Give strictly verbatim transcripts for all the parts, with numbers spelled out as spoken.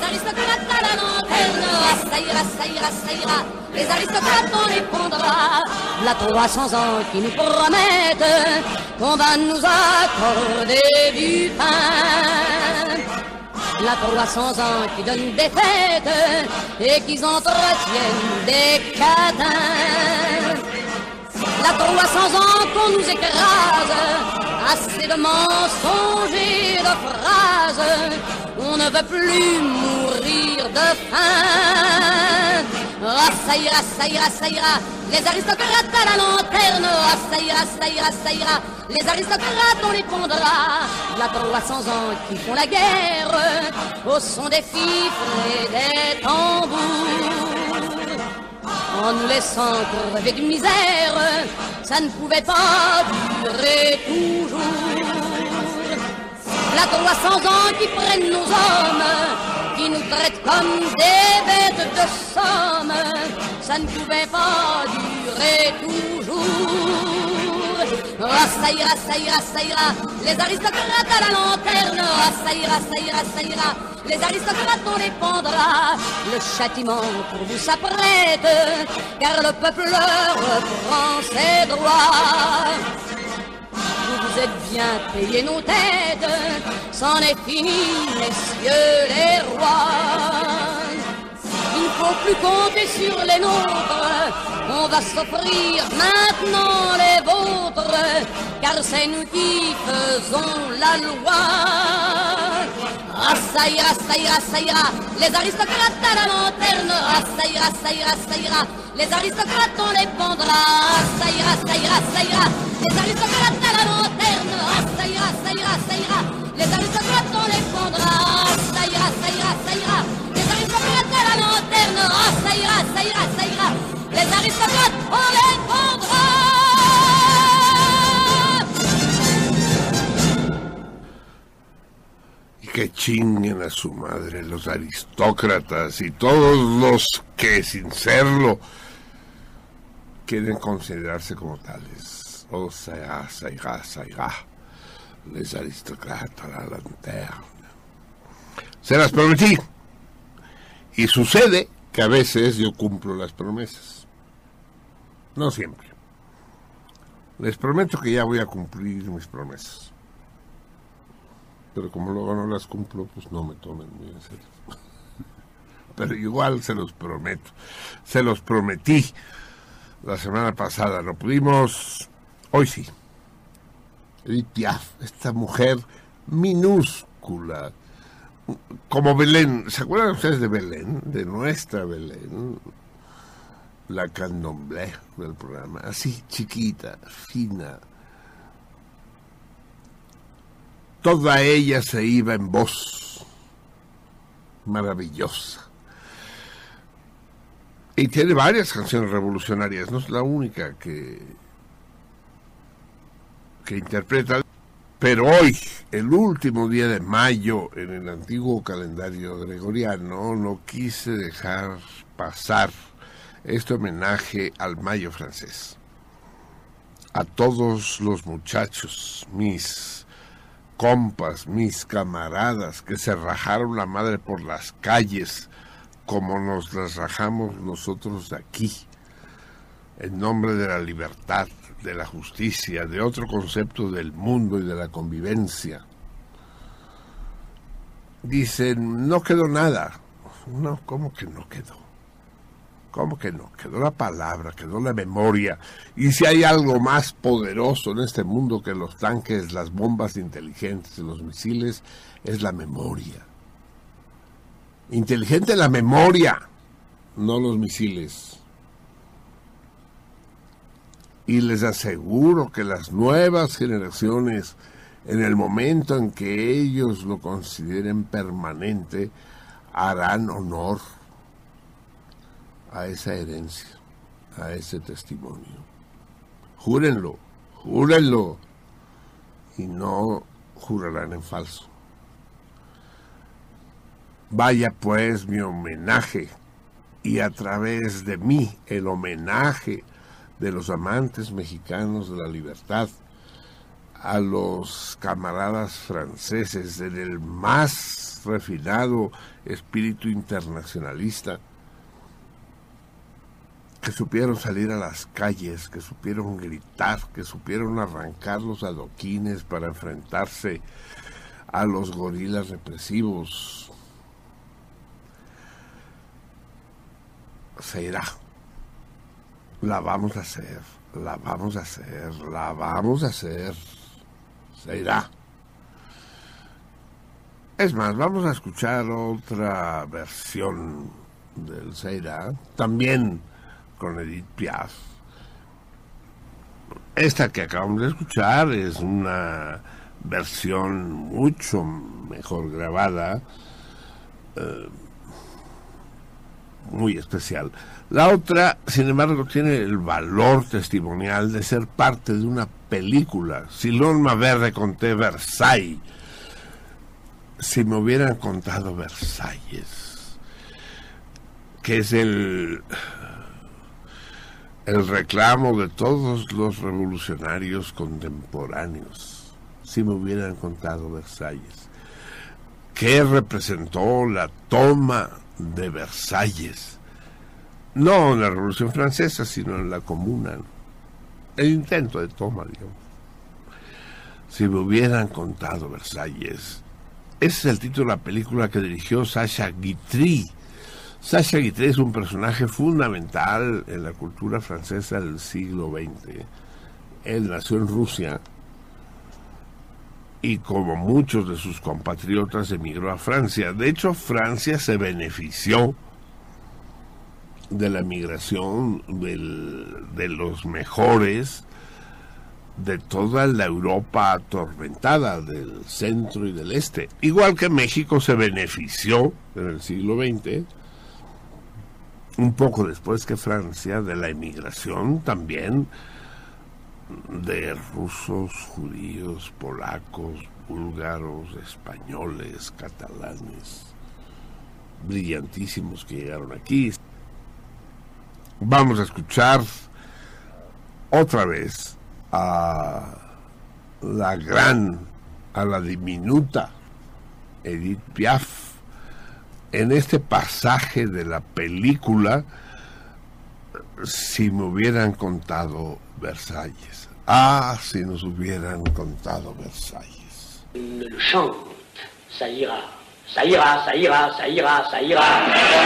aristocrates à la lanterne. Ah, ça ira, ça ira, ça ira, les aristocrates on les prendra. La trois cents ans qui nous promettent qu'on va nous accorder du pain. La trois cents ans qui donnent des fêtes et qui entretiennent des catins. La trois cents ans qu'on nous écrase, assez de mensonges et de phrases, on ne veut plus mourir de faim. Ah, ça ira, ça ira, ça ira, les aristocrates à la lanterne. Ah, ça ira, ça ira, ça ira, les aristocrates on les pondra. La trois cents ans qui font la guerre au son des fifres et des tambours, en nous laissant crever de misère, ça ne pouvait pas durer toujours. La trois cents ans qui prennent nos hommes, qui nous traitent comme des bêtes de somme, ça ne pouvait pas durer toujours. Ah, ça ira, ça ira, ça ira, les aristocrates à la lanterne. Ah, ça ira, ça ira, ça ira, les aristocrates on les pendra. Le châtiment pour vous s'apprête, car le peuple reprend ses droits. Vous vous êtes bien payés nos têtes, c'en est fini, messieurs les rois. Il ne faut plus compter sur les nôtres, on va s'offrir maintenant les vôtres, car c'est nous qui faisons la loi. Ah, ça ira, ça ira, ça ira, les aristocrates à la lanterne. Ah, ça ira, ça ira, ça ira, les aristocrates on les pendra. Ah, ça ira, ça ira, ça ira, les aristocrates à la lanterne. Ah, ça ira, ça ira, ça ira, les aristocrates on les pendra. Ah, ça ira, ça ira, ça ira, les aristocrates à la lanterne. Ah, ça ira, ça ira, ça ira, les aristocrates on les pendra. Que chinguen a su madre los aristócratas y todos los que, sin serlo, quieren considerarse como tales. O sea, ça ira, ça ira, les aristócratas a la lanterna. Se las prometí. Y sucede que a veces yo cumplo las promesas. No siempre. Les prometo que ya voy a cumplir mis promesas. Pero como luego no las cumplo, pues no me tomen muy en serio. Pero igual se los prometo. Se los prometí. La semana pasada no pudimos. Hoy sí. Edith Piaf, esta mujer minúscula. Como Belén. ¿Se acuerdan ustedes de Belén? De nuestra Belén. La candomblé del programa. Así, chiquita, fina. Toda ella se iba en voz maravillosa. Y tiene varias canciones revolucionarias, no es la única que, que interpreta. Pero hoy, el último día de mayo en el antiguo calendario gregoriano, no quise dejar pasar este homenaje al mayo francés. A todos los muchachos, mis compas, mis camaradas, que se rajaron la madre por las calles, como nos las rajamos nosotros de aquí, en nombre de la libertad, de la justicia, de otro concepto del mundo y de la convivencia. Dicen, no quedó nada. No, ¿cómo que no quedó? ¿Cómo que no? Quedó la palabra, quedó la memoria. Y si hay algo más poderoso en este mundo que los tanques, las bombas inteligentes y los misiles, es la memoria. Inteligente la memoria, no los misiles. Y les aseguro que las nuevas generaciones, en el momento en que ellos lo consideren permanente, harán honor a esa herencia, a ese testimonio. Júrenlo, júrenlo, y no jurarán en falso. Vaya pues mi homenaje, y a través de mí el homenaje de los amantes mexicanos de la libertad a los camaradas franceses en el más más refinado espíritu internacionalista, que supieron salir a las calles, que supieron gritar, que supieron arrancar los adoquines para enfrentarse a los gorilas represivos. Se irá. La vamos a hacer, la vamos a hacer, la vamos a hacer. Se irá. Es más, vamos a escuchar otra versión del Se irá, también con Edith Piaf. Esta que acabamos de escuchar es una versión mucho mejor grabada, eh, muy especial. La otra, sin embargo, tiene el valor testimonial de ser parte de una película. Si l'on m'avait raconté Versailles, si me hubieran contado Versalles, que es el el reclamo de todos los revolucionarios contemporáneos, si me hubieran contado Versalles, ¿qué representó la toma de Versalles? No en la Revolución Francesa, sino en la Comuna, ¿no? El intento de toma, digamos. Si me hubieran contado Versalles. Ese es el título de la película que dirigió Sacha Guitry. Sacha Guitry es un personaje fundamental en la cultura francesa del siglo veinte. Él nació en Rusia y, como muchos de sus compatriotas, emigró a Francia. De hecho, Francia se benefició de la migración del, de los mejores de toda la Europa atormentada, del centro y del este. Igual que México se benefició en el siglo veinte, un poco después que Francia, de la emigración también de rusos, judíos, polacos, búlgaros, españoles, catalanes, brillantísimos que llegaron aquí. Vamos a escuchar otra vez a la gran, a la diminuta Edith Piaf en este pasaje de la película Si me hubieran contado Versalles. Ah, si nos hubieran contado Versalles. Ne le chante, ça ira, ça ira, ça ira, ça ira, ça ira.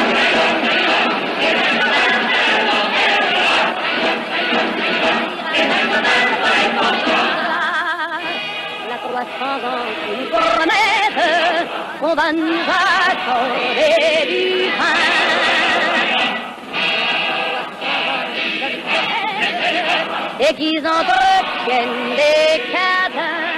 La trois cents ans qui nous promettent qu'on va nous accorder du pain. Et qu'ils entretiennent des cadins.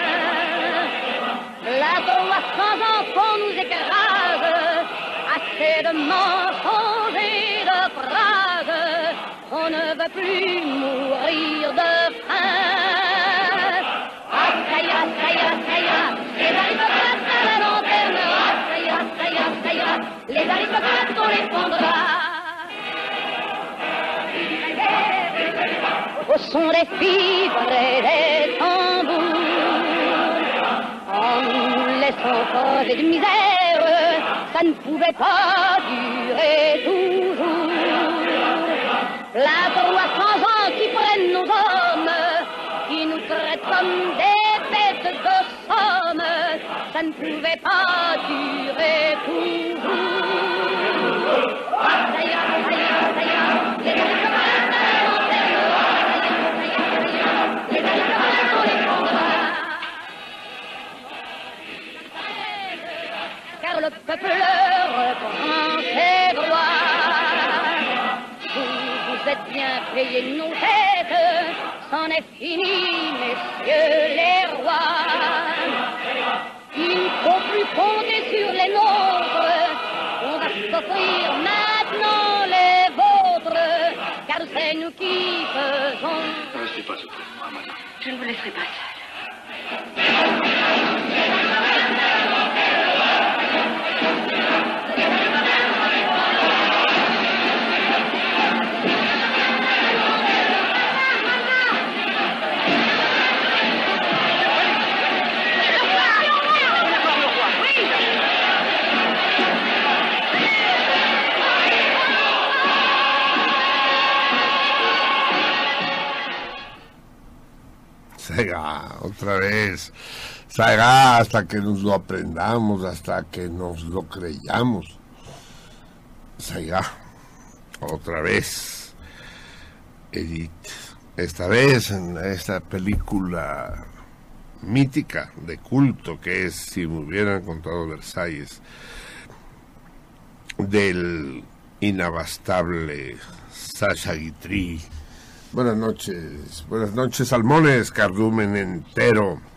La trois cents ans qu'on nous écrase, assez de mensonges et de phrases, on ne veut plus mourir de faim. Ah, ça ira, ça ira, ça ira, les aristocrates à la lanterne. Ah, ça ira, ça ira, ça ira, les aristocrates on les fondra. Au son des fifres et des tambours, en nous laissant crever de misère, ça ne pouvait pas durer toujours. Là, trois cents ans qui prennent nos hommes, qui nous traitent comme des bêtes de somme, ça ne pouvait pas durer toujours. Ah, ça ira, ça ira, ça ira, les aristocrates à la lanterne. Les aristocrates on les fondra. Car le peuple reprend ses droits. Vous, vous êtes bien payés de nos têtes, c'en est fini, messieurs les rois. Il ne faut plus compter sur les nôtres, on va s'offrir maintenant les vôtres, car c'est nous qui faisons. Ne restez pas auprès de moi, madame. Je ne vous laisserai pas seule. Saiga, otra vez. Saiga hasta que nos lo aprendamos, hasta que nos lo creyamos. Saiga, otra vez. Edith, esta vez en esta película mítica, de culto, que es Si me hubieran contado Versalles, del inabastable Sacha Guitry. Buenas noches, buenas noches, salmones, cardumen entero.